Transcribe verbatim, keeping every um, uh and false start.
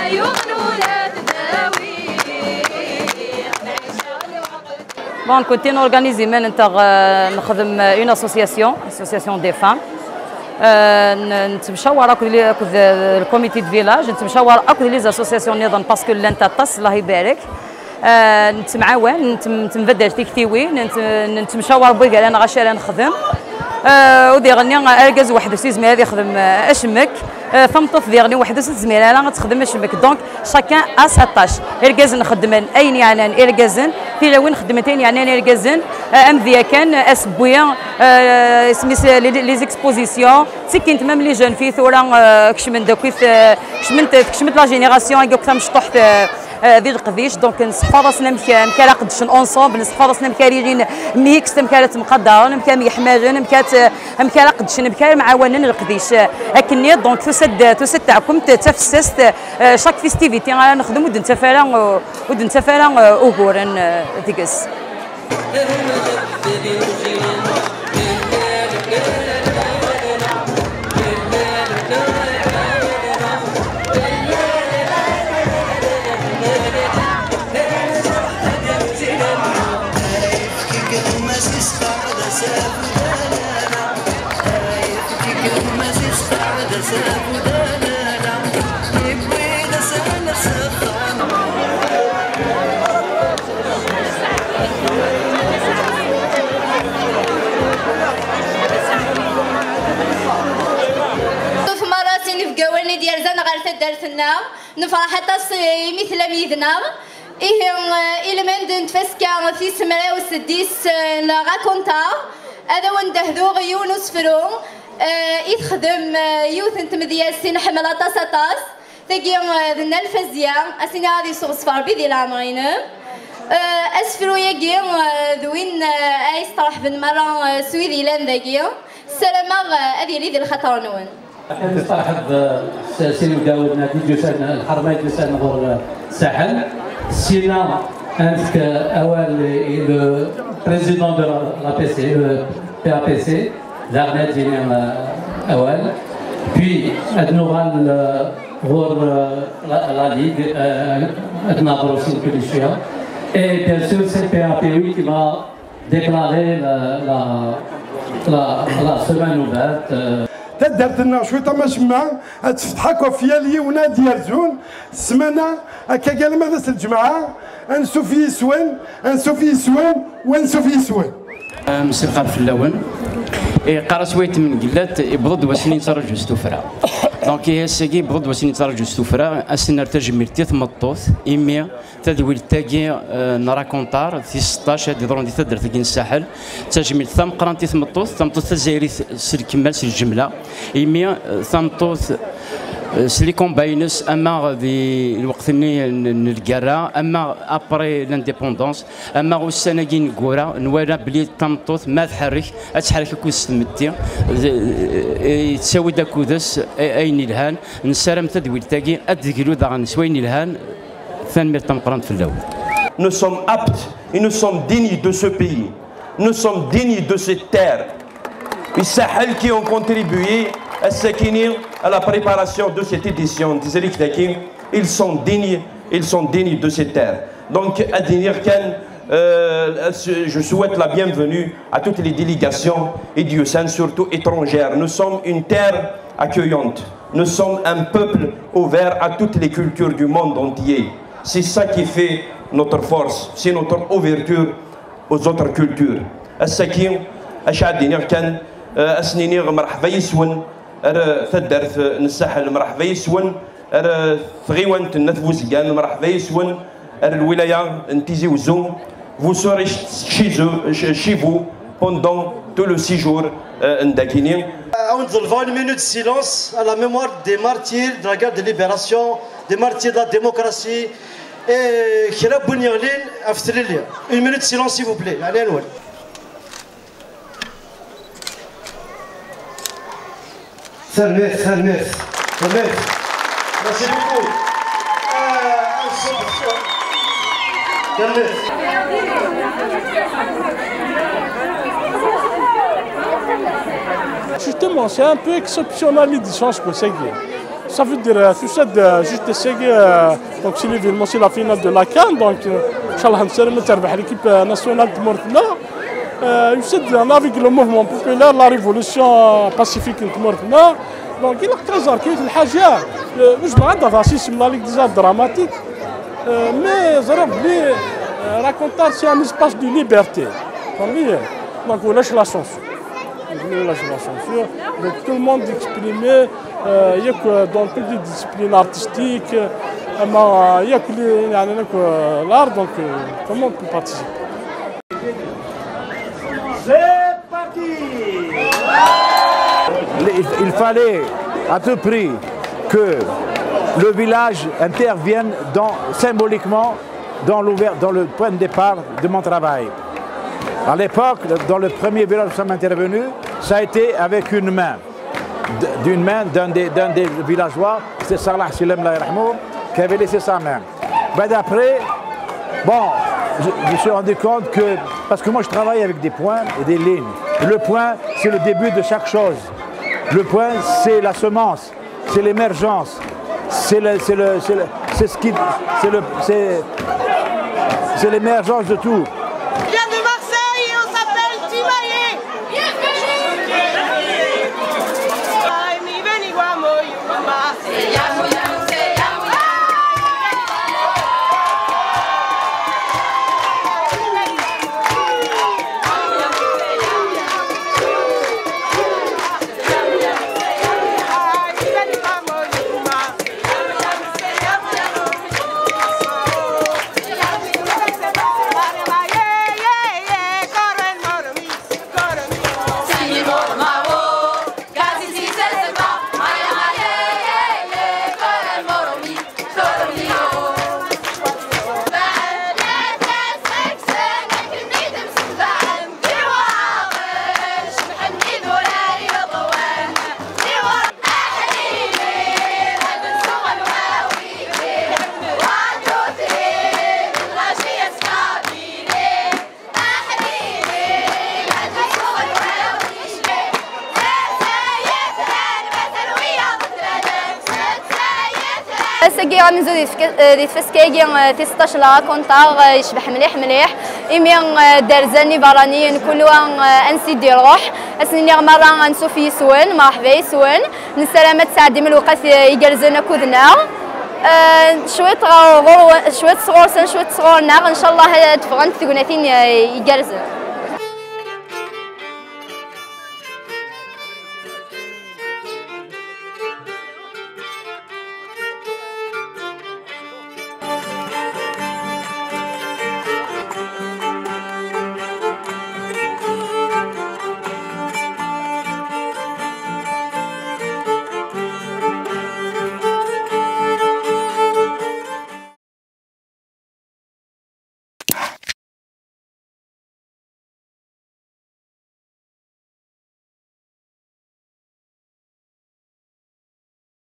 Bon, côté organisé, nous avons une association, association des femmes. نتمشاو ورا كل الكوميتي دو فيلاج، نتمشاو ورا كل لي زاسوسياسيون نظن باسكو لان تاطس الله يبارك. نتمعاون نتنبدل تكتيوين نتمشاو ورا بوي قال انا غاشي نخدم ودي غني اركز واحد سي زميل هذا يخدم اشمك فمطف ديغني واحد سي زميل انا غتخدم اشمك دونك شاكان ا سطاش اركز نخدم اين يعني اركزن في لوين خدمتين يعني اركزن ام ذيا كان اسبويا سميت لي زيكسبوزيسيون سكنت ميم لي جون في ثورا كشمن دوك كشمنت كشمت لا جينيراسيون كاع مشطوح ذي القديش دونك نصحى راسنا مكان قدش اونصومبل نصحى راسنا مكاريين ميكس مكانت مقدره مكان يحماجن مكان مكان قدش مكان معاونين القديش اكني دونك تسد تسد تاعكم تفسست شاك فيستيفيتي نخدم ود نتفالا ود نتفالا اوغورن ديكس ديال زان غير درسنا نفرح حتى مثل ميدنا إيه إلمن نتفسكا في سمرة وسديس لا راكونتا هذا وندهدو يونس فرو يخدم يوث نتمديا سين حملة تاساتاس تاكي ذنا الفزيا أسينا هذه صوص فار بيدي العمرين أسفرو ياكي ذوين أيسترح بن مرة سويدي لان ذاكي السلامة هذه لي ذي الخطر نون حيت صاحب سيني مداول نادي جوسان الحرمين جوسان غور الساحل سينا عندك اول لو بريزيدون دو لا بي سي لو بي ا بي سي زعما ديال اول بي ادنوغال غور لا ليغ ادنا بروسين كل شويه اي بيان سور سي بي ا بي وي كي va déclarer la la la semaine ouverte تدرت لنا شويه ما شما تفتح كوفيالي ونادي يرزون السمانه هكا قال ماذا الجماعه انسو في يسوان انسو في يسوان وانسو في يسوان مسير قال في اللون قرا سويت من قلات يبرد وسنين ترجو ستوفرا دونك هي ساكي برد وسنين ترجو ستوفرا اسنا ترجم مرتيت مطوث ايمي تدويل تاكي نرا كونتار في ستطاش هادي ضرون دي تدر تاكي الساحل تجميل ثم قرانتي ثمطوث ثمطوث تزايري سير كمال سير الجمله ايمي ثمطوث سلي كومباينس اما في الوقت الكرا اما ابري لانديبوندونس اما والسنه كي نكورا نورا بلي تمطوث ما تحرك تحرك كوس تمتي تساوي داكودس اين الهان نسالم تدويل تاكي ادكلو داغ سوين الهان ثاني تمقران في الاول. Nous sommes aptes et nous sommes dignes de ce pays. Nous sommes dignes de cette terre. Les Sahel qui ont contribué à s'acquérir à la préparation de cette édition des Élections, ils sont dignes, ils sont dignes de cette terre. Donc, à Dinir Ken, euh, je souhaite la bienvenue à toutes les délégations et diocèses, surtout étrangères. Nous sommes une terre accueillante. Nous sommes un peuple ouvert à toutes les cultures du monde entier. C'est ça qui fait notre force, c'est notre ouverture aux autres cultures. السكين أشعد دينير كان أسنينير مرحبا يسون أرى ثدرت نساحل مرحبا يسون أرى ثغيوان تنثوز كان مرحبا يسون أرى الولاية نتيزي وزوم vous serez chez eux, chez vous pendant tout le séjour ndakini. On va une minute de silence à la mémoire des martyrs de la guerre de libération, des martyrs de la démocratie. Et Khira Bounialin, Aftrilia. Une minute de silence, s'il vous plaît. Allez, Anouel. Salut, salut, salut. Merci beaucoup. Justement, c'est un peu exceptionnel l'édition, je peux dire. ça veut dire tout ça juste essayer donc c'est l'événement, c'est la finale de la CAN donc inchallah نسلم تربح l'équipe nationale de Mortena يسد avec le mouvement populaire la révolution pacifique de Mortena donc il a très كاين الحاجه مش بعدا فاسيس لا ليغ ديزا دراماتيك mais ضرب لي raconter c'est un espace de liberté فهمتي donc on lâche la chanson on lâche la chanson donc tout le monde exprimer il y a dans toutes les disciplines artistiques اما il y a que يعني l'art donc tout le monde peut participer. C'est parti. Il fallait à tout prix que le village intervienne dans, symboliquement dans, dans le point de départ de mon travail. À l'époque, dans le premier village où nous sommes intervenus, ça a été avec une main. D'une main d'un des, d'un des villageois, c'est Salah Silem Laïrahmou, qui avait laissé sa main. Ben d'après, bon, je me suis rendu compte que, parce que moi je travaille avec des points et des lignes. Et le point, c'est le début de chaque chose. Le point, c'est la semence, c'est l'émergence, c'est le, c'est le, c'est le, c'est ce qui, c'est le, c'est, c'est l'émergence de tout. Je viens de Marseille et on s'appelle Timaye. ساكي غنزو ديال فاسكاكي تيسطاش لا كونطار يشبح مليح مليح إيمي دارزاني براني كلها أنسي ديال روح أسني مرة غنسوفي يسون مرحبا يسون نسلامات سعدي من الوقت يجلزنا كودنا شوية غور شوية صغور سن شوية صغورنا إن شاء الله تفغن تقولنا يجلزن